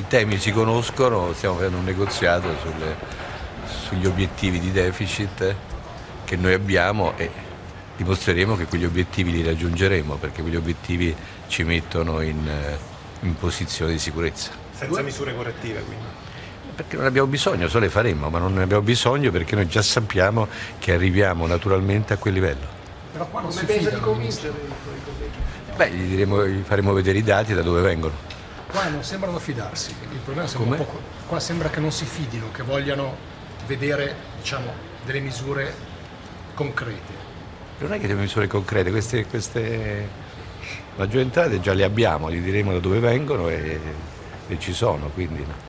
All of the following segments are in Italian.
temi si conoscono, stiamo facendo un negoziato sugli obiettivi di deficit che noi abbiamo e dimostreremo che quegli obiettivi li raggiungeremo, perché quegli obiettivi ci mettono in posizione di sicurezza. Senza misure correttive, quindi? Perché non abbiamo bisogno, solo le faremo, ma non ne abbiamo bisogno perché noi già sappiamo che arriviamo naturalmente a quel livello. Però qua non si pensa di convincere i colleghi? Beh, gli faremo vedere i dati da dove vengono. Qua non sembrano fidarsi, il problema sembra un po', qua sembra che non si fidino, che vogliano vedere, diciamo, delle misure concrete. Non è che delle misure concrete, queste maggiori entrate già le abbiamo, gli diremo da dove vengono e ci sono, quindi no.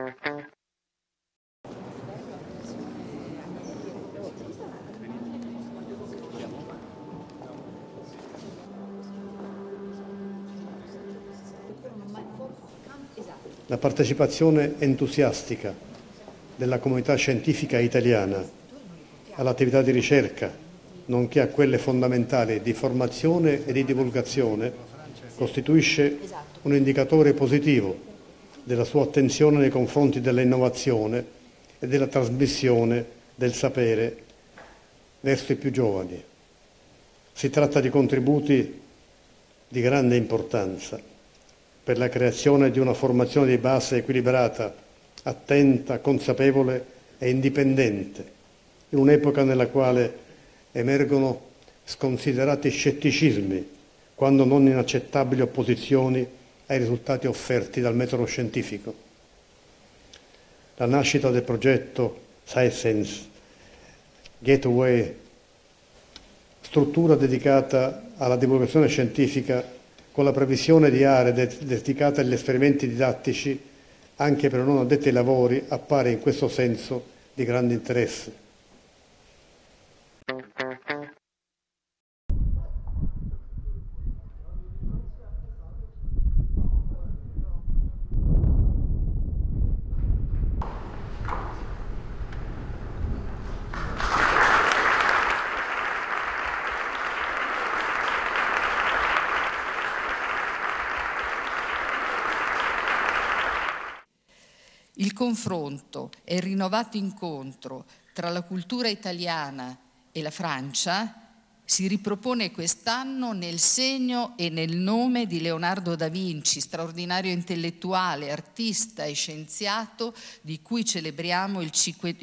La partecipazione entusiastica della comunità scientifica italiana all'attività di ricerca, nonché a quelle fondamentali di formazione e di divulgazione, costituisce un indicatore positivo della sua attenzione nei confronti dell'innovazione e della trasmissione del sapere verso i più giovani. Si tratta di contributi di grande importanza per la creazione di una formazione di base equilibrata, attenta, consapevole e indipendente, in un'epoca nella quale emergono sconsiderati scetticismi, quando non inaccettabili opposizioni ai risultati offerti dal metodo scientifico. La nascita del progetto SciSense Gateway, struttura dedicata alla divulgazione scientifica con la previsione di aree dedicate agli esperimenti didattici anche per non addetti ai lavori, appare in questo senso di grande interesse. Il confronto e il rinnovato incontro tra la cultura italiana e la Francia si ripropone quest'anno nel segno e nel nome di Leonardo da Vinci, straordinario intellettuale, artista e scienziato di cui celebriamo il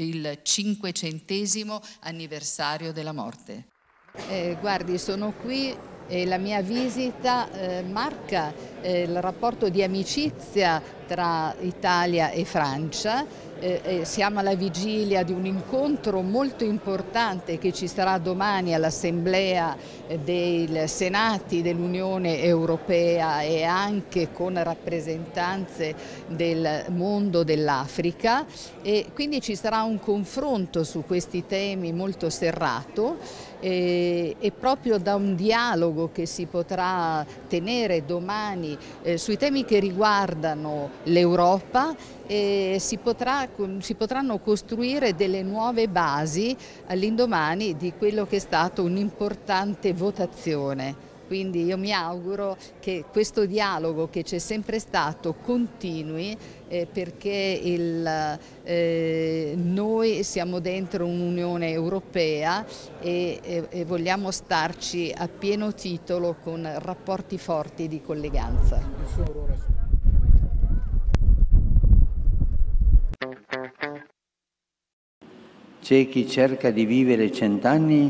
500° anniversario della morte. Guardi, sono qui e la mia visita marca il rapporto di amicizia tra Italia e Francia. Siamo alla vigilia di un incontro molto importante che ci sarà domani all'Assemblea dei Senati dell'Unione Europea e anche con rappresentanze del mondo dell'Africa, e quindi ci sarà un confronto su questi temi molto serrato e proprio da un dialogo che si potrà tenere domani sui temi che riguardano l'Europa si potranno costruire delle nuove basi all'indomani di quello che è stato un'importante votazione. Quindi io mi auguro che questo dialogo che c'è sempre stato continui perché noi siamo dentro un'Unione Europea e vogliamo starci a pieno titolo con rapporti forti di colleganza. C'è chi cerca di vivere 100 anni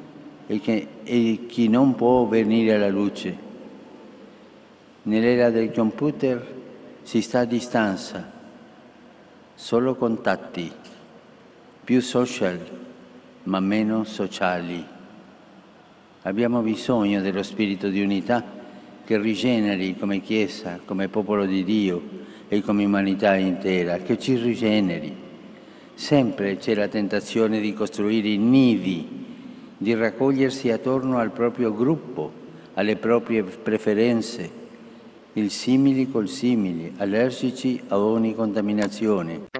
e chi non può venire alla luce. Nell'era del computer si sta a distanza, solo contatti, più social ma meno sociali. Abbiamo bisogno dello spirito di unità che rigeneri come Chiesa, come popolo di Dio e come umanità intera, che ci rigeneri. Sempre c'è la tentazione di costruire i nidi, di raccogliersi attorno al proprio gruppo, alle proprie preferenze, il simili col simili, allergici a ogni contaminazione.